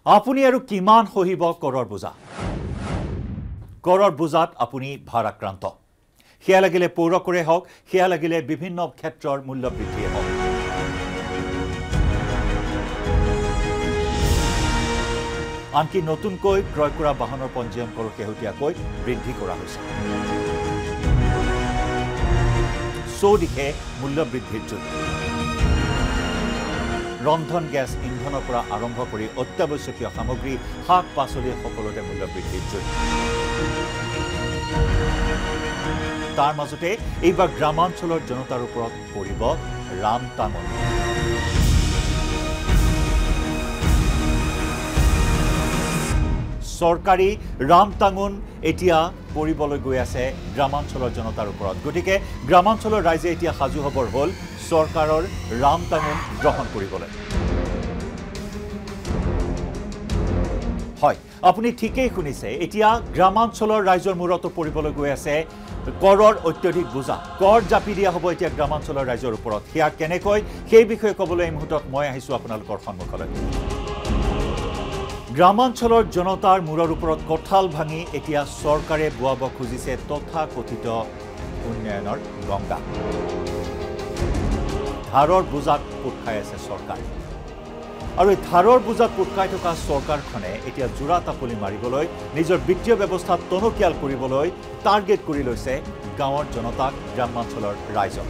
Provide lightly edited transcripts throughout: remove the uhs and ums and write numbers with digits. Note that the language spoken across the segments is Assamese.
আপুনি আৰু কিমান সহিব কৰৰ বোজা কৰৰ বোজাত আপুনি ভাৰাক্ৰান্ত হিয়া লাগিলে পৌৰ কৰে হওক হিয়া লাগিলে বিভিন্ন ক্ষেত্ৰৰ মূল্য বৃদ্ধি হওক আনকি নতুনকৈ ক্ৰয় কৰা বাহনৰ পঞ্জীয়ন কৰ কেহতীয়াকৈ বৃদ্ধি কৰা হৈছে চৌদিশে মূল্য বৃদ্ধিৰ যুদ্ধ ৰন্ধন গ্যাস ইন্ধনৰ পৰা আৰম্ভ কৰি অত্যাৱশ্যকীয় সামগ্ৰী শাক পাচলি সকলোতে মূল্য বৃদ্ধিৰ যুদ্ধ তাৰ মাজতে এইবাৰ গ্ৰামাঞ্চলৰ জনতাৰ ওপৰত পৰিব ৰামটাঙন সৰকাৰী ৰামটাঙন এতিয়া পৰিবলৈ গৈ আছে গ্ৰামাঞ্চলৰ জনতাৰ ওপৰত গতিকে গ্ৰামাঞ্চলৰ ৰাইজে এতিয়া সাজু হবৰ হ'ল সৰকাৰৰ ৰামটাঙন গ্ৰহণ কৰিবলৈ হয় আপুনি ঠিকই শুনিছে এতিয়া গ্ৰামাঞ্চলৰ ৰাইজৰ মূৰত পৰিবলৈ গৈ আছে কৰৰ অত্যধিক বোজা কৰ জাপি দিয়া হ'ব এতিয়া গ্ৰামাঞ্চলৰ ৰাইজৰ ওপৰত হিয়া কেনেকৈ সেই বিষয়ে ক'বলৈ এই মুহূৰ্তত মই আহিছো আপোনালোকৰ সন্মুখলৈ গ্ৰামাঞ্চলৰ জনতাৰ মূৰৰ ওপৰত কঁঠাল ভাঙি এতিয়া চৰকাৰে বুৱাব খুজিছে তথাকথিত উন্নয়নৰ গংগা ধাৰৰ বোজাত পোট খাই আছে চৰকাৰ আৰু এই ধাৰৰ বোজাত পোট খাই থকা চৰকাৰখনে এতিয়া জোৰা তাপলি মাৰিবলৈ নিজৰ বিত্তীয় ব্যৱস্থা টনকিয়াল কৰিবলৈ টাৰ্গেট কৰি লৈছে গাঁৱৰ জনতাক গ্ৰামাঞ্চলৰ ৰাইজক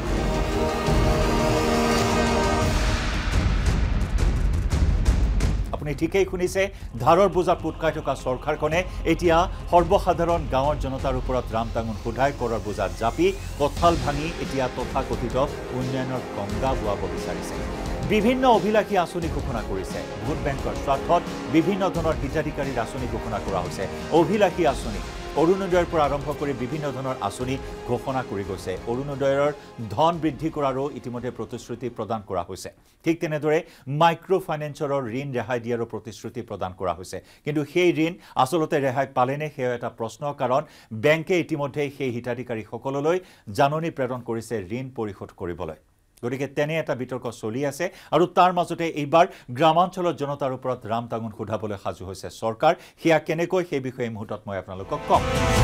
আপুনি ঠিকই শুনিছে ধাৰৰ বোজাত পোট খাই থকা চৰকাৰখনে এতিয়া সৰ্বসাধাৰণ গাঁৱৰ জনতাৰ ওপৰত ৰামটাঙন সোধাই কৰৰ বোজাত জাপি কঁঠাল ভাঙি এতিয়া তথাকথিত উন্নয়নৰ গংগা বোৱাব বিচাৰিছে বিভিন্ন অভিলাষী আঁচনি ঘোষণা কৰিছে ভোট বেংকৰ স্বাৰ্থত বিভিন্ন ধৰণৰ হিতাধিকাৰীৰ আঁচনি ঘোষণা কৰা হৈছে অভিলাষী আঁচনি অৰুণোদয়ৰ পৰা আৰম্ভ কৰি বিভিন্ন ধৰণৰ আঁচনি ঘোষণা কৰি গৈছে অৰুণোদয়ৰ ধন বৃদ্ধি কৰাৰো ইতিমধ্যে প্ৰতিশ্ৰুতি প্ৰদান কৰা হৈছে ঠিক তেনেদৰে মাইক্ৰ' ফাইনেন্সৰৰ ঋণ ৰেহাই দিয়াৰো প্ৰতিশ্ৰুতি প্ৰদান কৰা হৈছে কিন্তু সেই ঋণ আচলতে ৰেহাই পালেনে সেয়া এটা প্ৰশ্ন কাৰণ বেংকে ইতিমধ্যে সেই হিতাধিকাৰীসকললৈ জাননী প্ৰেৰণ কৰিছে ঋণ পৰিশোধ কৰিবলৈ গতিকে তেনে এটা বিতৰ্ক চলি আছে আৰু তাৰ মাজতে এইবাৰ গ্ৰামাঞ্চলৰ জনতাৰ ওপৰত ৰামটাঙন সোধাবলৈ সাজু হৈছে চৰকাৰ হিয়া কেনেকৈ সেই বিষয়ে মুহূৰ্তত মই আপোনালোকক কম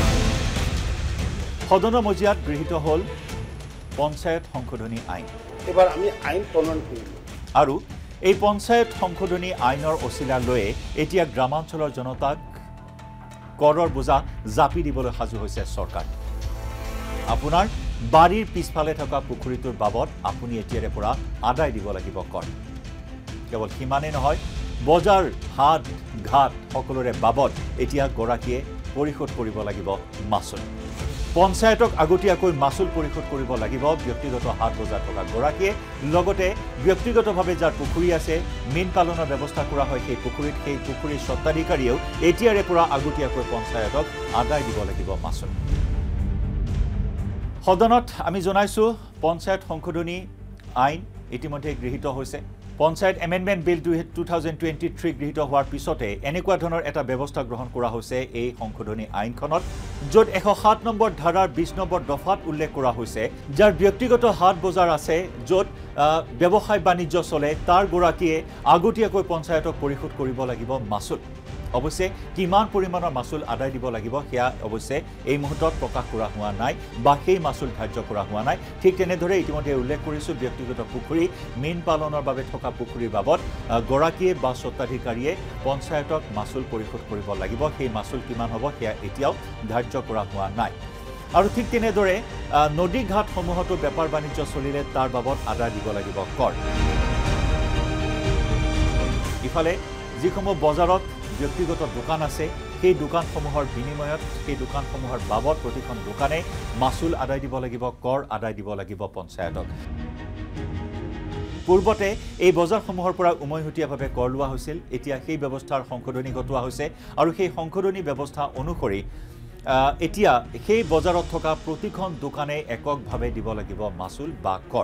সদনৰ মজিয়াত গৃহীত হ'ল পঞ্চায়ত সংশোধনী আইন এবাৰ আমি আইন প্ৰণয়ন কৰিলোঁ আৰু এই পঞ্চায়ত সংশোধনী আইনৰ অচিলা লৈ এতিয়া গ্ৰামাঞ্চলৰ জনতাক কৰৰ বোজা জাপি দিবলৈ সাজু হৈছে চৰকাৰ আপোনাৰ বাৰীৰ পিছফালে থকা পুখুৰীটোৰ বাবদ আপুনি এতিয়াৰে পৰা আদায় দিব লাগিব কৰ কেৱল সিমানেই নহয় বজাৰ হাট ঘাট সকলোৰে বাবদ এতিয়া গৰাকীয়ে পৰিশোধ কৰিব লাগিব মাচুল পঞ্চায়তক আগতীয়াকৈ মাচুল পৰিশোধ কৰিব লাগিব ব্যক্তিগত হাট বজাৰ থকা গৰাকীয়ে লগতে ব্যক্তিগতভাৱে যাৰ পুখুৰী আছে মীন পালনৰ ব্যৱস্থা কৰা হয় সেই পুখুৰীৰ স্বত্বাধিকাৰীয়েও এতিয়াৰে পৰা আগতীয়াকৈ পঞ্চায়তক আদায় দিব লাগিব মাচুল সদনত আমি জনাইছো পঞ্চায়ত সংশোধনী আইন ইতিমধ্যে গৃহীত হৈছে পঞ্চায়ত এমেণ্ডমেণ্ট বিল 2023 গৃহীত হোৱাৰ পিছতে এনেকুৱা ধৰণৰ এটা ব্যৱস্থা গ্ৰহণ কৰা হৈছে এই সংশোধনী আইনখনত য'ত 107 নম্বৰ ধাৰাৰ 20 নম্বৰ দফাত উল্লেখ কৰা হৈছে যাৰ ব্যক্তিগত হাট বজাৰ আছে য'ত ব্যৱসায় বাণিজ্য চলে তাৰ গৰাকীয়ে আগতীয়াকৈ পঞ্চায়তক পৰিশোধ কৰিব লাগিব মাচুল অৱশ্যে কিমান পৰিমাণৰ মাচুল আদায় দিব লাগিব সেয়া অৱশ্যে এই মুহূৰ্তত প্ৰকাশ কৰা হোৱা নাই বা সেই মাচুল ধাৰ্য কৰা হোৱা নাই ঠিক তেনেদৰে ইতিমধ্যে উল্লেখ কৰিছোঁ ব্যক্তিগত পুখুৰী মীন পালনৰ বাবে থকা পুখুৰীৰ বাবদ গৰাকীয়ে বা স্বত্বাধিকাৰীয়ে পঞ্চায়তক মাচুল পৰিশোধ কৰিব লাগিব সেই মাচুল কিমান হ'ব সেয়া এতিয়াও ধাৰ্য কৰা হোৱা নাই আৰু ঠিক তেনেদৰে নদী ঘাটসমূহতো বেপাৰ বাণিজ্য চলিলে তাৰ বাবদ আদায় দিব লাগিব কৰ ইফালে যিসমূহ বজাৰত ব্যক্তিগত দোকান আছে সেই দোকানসমূহৰ বিনিময়ত সেই দোকানসমূহৰ বাবদ প্ৰতিখন দোকানে মাচুল আদায় দিব লাগিব কৰ আদায় দিব লাগিব পঞ্চায়তক পূৰ্বতে এই বজাৰসমূহৰ পৰা উমৈহতীয়াভাৱে কৰ লোৱা হৈছিল এতিয়া সেই ব্যৱস্থাৰ সংশোধনী ঘটোৱা হৈছে আৰু সেই সংশোধনী ব্যৱস্থা অনুসৰি এতিয়া সেই বজাৰত থকা প্ৰতিখন দোকানে এককভাৱে দিব লাগিব মাচুল বা কৰ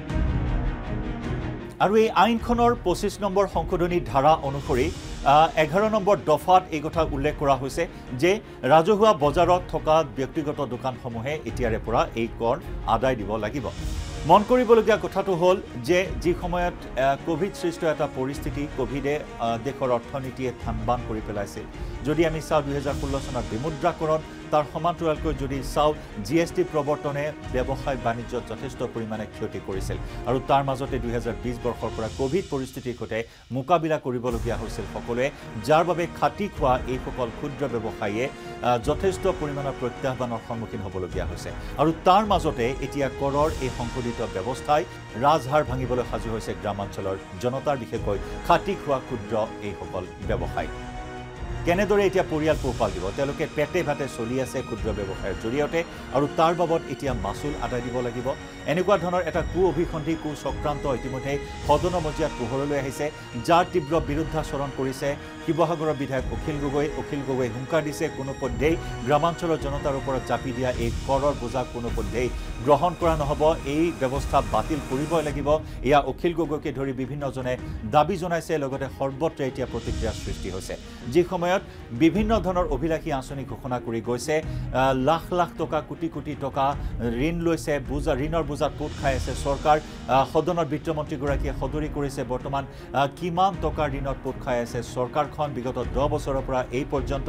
আৰু এই আইনখনৰ 25 নম্বৰ সংশোধনী ধাৰা অনুসৰি 11 নম্বৰ দফাত এই কথা উল্লেখ কৰা হৈছে যে ৰাজহুৱা বজাৰত থকা ব্যক্তিগত দোকানসমূহে এতিয়াৰে পৰা এই কৰ আদায় দিব লাগিব মন কৰিবলগীয়া কথাটো হ'ল যে যি সময়ত কোভিড সৃষ্ট এটা পৰিস্থিতি কোভিডে দেশৰ অৰ্থনীতিয়ে থানবান কৰি পেলাইছিল যদি আমি চাওঁ 2016 চনৰ বিমুদ্ৰাকৰণ তাৰ সমান্তৰালকৈ যদি চাওঁ GST প্ৰৱৰ্তনে ব্যৱসায় বাণিজ্যত যথেষ্ট পৰিমাণে ক্ষতি কৰিছিল আৰু তাৰ মাজতে 2020 বৰ্ষৰ পৰা কোভিড পৰিস্থিতিৰ সৈতে মোকাবিলা কৰিবলগীয়া হৈছিল সকলোৱে যাৰ বাবে খাটি খোৱা এই সকল ক্ষুদ্ৰ ব্যৱসায়ীয়ে যথেষ্ট পৰিমাণৰ প্ৰত্যাহ্বানৰ সন্মুখীন হ'বলগীয়া হৈছে আৰু তাৰ মাজতে এতিয়া কৰৰ এই সংশোধিত ব্যৱস্থাই ৰাজহাৰ ভাঙিবলৈ সাজু হৈছে গ্ৰামাঞ্চলৰ জনতাৰ বিশেষকৈ খাটি খোৱা ক্ষুদ্ৰ এই সকল ব্যৱসায়ী কেনেদৰে এতিয়া পৰিয়াল পোহপাল দিব তেওঁলোকে পেটে ভাতে চলি আছে ক্ষুদ্ৰ ব্যৱসায়ৰ জৰিয়তে আৰু তাৰ বাবদ এতিয়া মাসুল আদায় দিব লাগিব এনেকুৱা ধৰণৰ এটা অভিসন্ধি চক্ৰান্ত ইতিমধ্যে সদন মজিয়াত পোহৰলৈ আহিছে যাৰ তীব্ৰ বিৰুদ্ধাচৰণ কৰিছে শিৱসাগৰৰ বিধায়ক অখিল গগৈ হুংকাৰ দিছে কোনো পধ্যেই গ্ৰামাঞ্চলৰ জনতাৰ ওপৰত চাপি দিয়া এই কৰৰ বোজা কোনো পধ্যেই গ্ৰহণ কৰা নহব এই ব্যৱস্থা বাতিল কৰিবই লাগিব এয়া অখিল গগৈকে ধৰি বিভিন্নজনে দাবী জনাইছে লগতে সৰ্বত্ৰ এতিয়া প্ৰতিক্ৰিয়াৰ সৃষ্টি হৈছে যি সময়ত বিভিন্ন ধৰণৰ অভিলাষী আঁচনি ঘোষণা কৰি গৈছে লাখ লাখ টকা কোটি কোটি টকা ঋণ লৈছে ঋণৰ বোজাত পোট খাই আছে চৰকাৰ সদনৰ বিত্তমন্ত্ৰীগৰাকীয়ে সদৰি কৰিছে বৰ্তমান কিমান টকাৰ ঋণত পোট খাই আছে চৰকাৰখন বিগত 10 বছৰৰ পৰা এই পৰ্যন্ত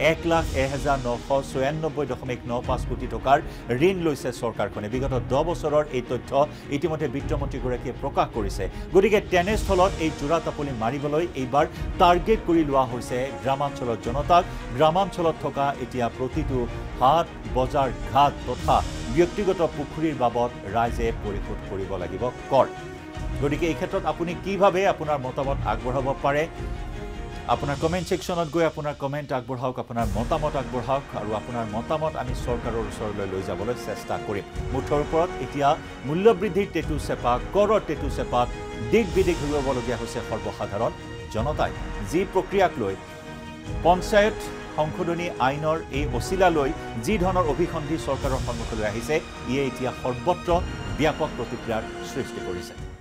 1,01,996.95 কোটি টকাৰ ঋণ লৈছে চৰকাৰখনে বিগত 10 বছৰৰ এই তথ্য ইতিমধ্যে বিত্তমন্ত্ৰীগৰাকীয়ে প্ৰকাশ কৰিছে গতিকে তেনেস্থলত এই জোৰা তাপলি মাৰিবলৈ এইবাৰ টাৰ্গেট কৰি লোৱা হৈছে গ্ৰামাঞ্চলৰ জনতাক গ্ৰামাঞ্চলত থকা এতিয়া প্ৰতিটো হাট বজাৰ ঘাট তথা ব্যক্তিগত পুখুৰীৰ বাবদ ৰাইজে পৰিশোধ কৰিব লাগিব কৰ গতিকে এই ক্ষেত্ৰত আপুনি কিভাৱে আপোনাৰ মতামত আগবঢ়াব পাৰে আপোনাৰ কমেন্ট সেকশনত গৈ আপোনাৰ কমেন্ট আগবঢ়াওক আপোনাৰ মতামত আগবঢ়াওক আৰু আপোনাৰ মতামত আমি চৰকাৰৰ ওচৰলৈ লৈ যাবলৈ চেষ্টা কৰিম মুঠৰ ওপৰত এতিয়া মূল্যবৃদ্ধিৰ টেটু চেপা কৰৰ টেটু চেপাত দিক বিদিক হ'বলগীয়া হৈছে সৰ্বসাধাৰণ জনতাই যি প্ৰক্ৰিয়াক লৈ পঞ্চায়ত সংশোধনী আইনৰ এই অছিলালৈ যি ধৰণৰ অভিসন্ধি চৰকাৰৰ সন্মুখলৈ আহিছে ইয়ে এতিয়া সৰ্বত্ৰ ব্যাপক প্ৰতিক্ৰিয়াৰ সৃষ্টি কৰিছে